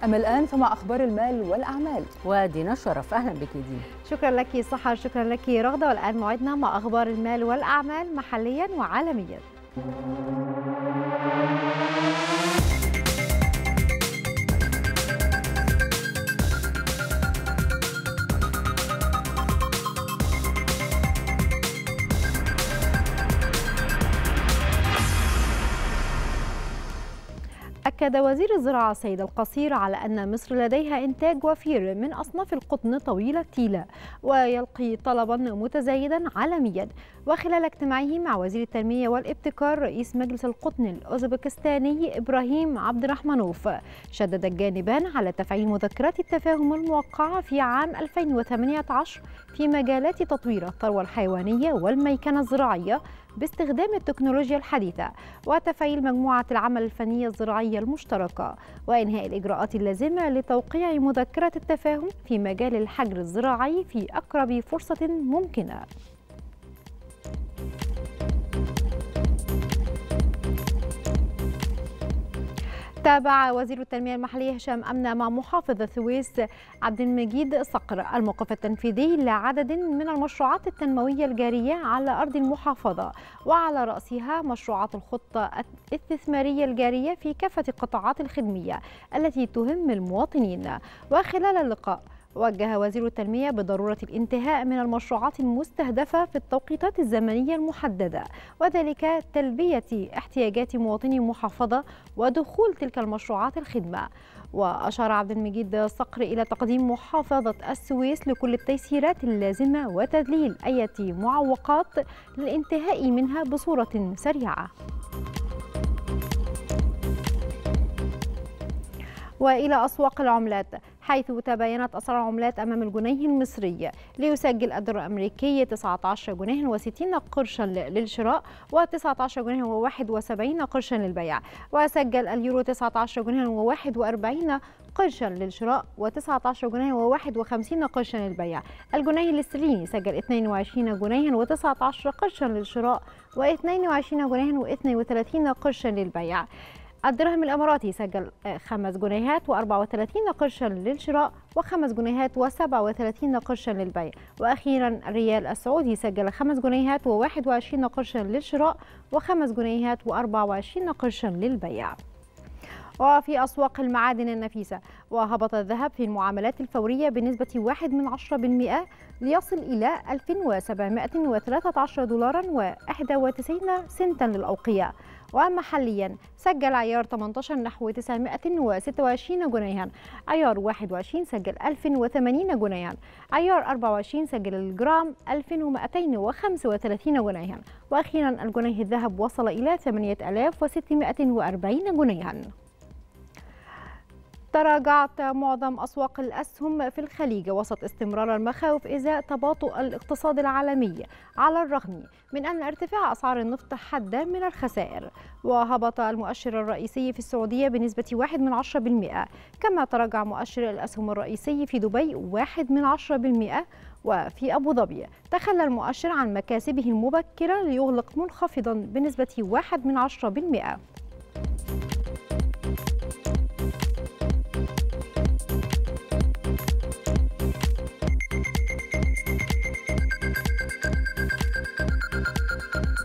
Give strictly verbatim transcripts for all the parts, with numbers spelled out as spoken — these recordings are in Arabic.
أما الآن فمع أخبار المال والأعمال. ودينا الشرف، أهلا بك دينا. شكرا لك سحر، شكرا لك رغدة. والآن موعدنا مع أخبار المال والأعمال محليا وعالميا. أكد وزير الزراعة سيد القصير على أن مصر لديها إنتاج وفير من أصناف القطن طويل التيلة ويلقي طلبا متزايدا عالميا. وخلال اجتماعه مع وزير التنمية والابتكار رئيس مجلس القطن الأوزبكستاني إبراهيم عبد الرحمنوف، شدد الجانبان على تفعيل مذكرات التفاهم الموقعة في عام ألفين وثمانية عشر في مجالات تطوير الثروة الحيوانية والميكنة الزراعية باستخدام التكنولوجيا الحديثة، وتفعيل مجموعة العمل الفنية الزراعية المشتركة، وإنهاء الإجراءات اللازمة لتوقيع مذكرة التفاهم في مجال الحجر الزراعي في أقرب فرصة ممكنة. تابع وزير التنمية المحلية هشام أمنة مع محافظ السويس عبد المجيد صقر الموقف التنفيذي لعدد من المشروعات التنموية الجارية على أرض المحافظة، وعلى رأسها مشروعات الخطة الاستثمارية الجارية في كافة القطاعات الخدمية التي تهم المواطنين. وخلال اللقاء وجه وزير التنمية بضرورة الانتهاء من المشروعات المستهدفة في التوقيتات الزمنية المحددة، وذلك تلبية احتياجات مواطني المحافظة ودخول تلك المشروعات الخدمة. وأشار عبد المجيد صقر إلى تقديم محافظة السويس لكل التيسيرات اللازمة وتذليل أي معوقات للانتهاء منها بصورة سريعة. وإلى أسواق العملات، حيث تباينت أسعار العملات أمام الجنيه المصري ليسجل الدولار الأمريكي تسعة عشر جنيه وستين قرشا للشراء وتسعة عشر جنيه وواحد وسبعين قرشا للبيع، وسجل اليورو تسعة عشر جنيه وواحد وأربعين قرشا للشراء وتسعة عشر جنيه وواحد وخمسين قرشا للبيع. الجنيه الاسترليني سجل اثنين وعشرين جنيه وتسعة عشر قرشا للشراء واثنين وعشرين جنيه واثنين وثلاثين قرشا للبيع. الدرهم الإماراتي سجل خمس جنيهات وأربعة وثلاثين قرشا للشراء وخمس جنيهات وسبعة وثلاثين قرشا للبيع. وأخيرا الريال السعودي سجل خمس جنيهات وواحد وعشرين قرشا للشراء وخمس جنيهات وأربعة وعشرين قرشا للبيع. وفي أسواق المعادن النفيسة، وهبط الذهب في المعاملات الفورية بنسبة واحد من عشرة بالمئة ليصل إلى ألف وسبعمائة وثلاثة عشر دولارا وواحد وتسعين سنتا للأوقية. ومحليا سجل عيار ثمانية عشر نحو تسعمائة وستة وعشرين جنيها، عيار واحد وعشرين سجل ألف وثمانين جنيها، عيار أربعة وعشرين سجل الجرام ألف ومائتين وخمسة وثلاثين جنيها، وأخيرا الجنيه الذهب وصل إلى ثمانية آلاف وستمائة وأربعين جنيها. تراجعت معظم أسواق الأسهم في الخليج وسط استمرار المخاوف إزاء تباطؤ الاقتصاد العالمي، على الرغم من أن ارتفاع أسعار النفط حد من الخسائر. وهبط المؤشر الرئيسي في السعودية بنسبة واحد من عشرة بالمئة، كما تراجع مؤشر الأسهم الرئيسي في دبي واحد من عشرة بالمئة. وفي أبو ظبي تخلى المؤشر عن مكاسبه المبكرة ليغلق منخفضا بنسبة واحد من عشرة بالمئة.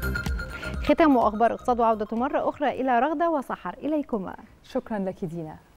ختام أخبار اقتصاد وعودة مرة أخرى إلى رغدة وسحر، إليكما. شكرا لك دينا.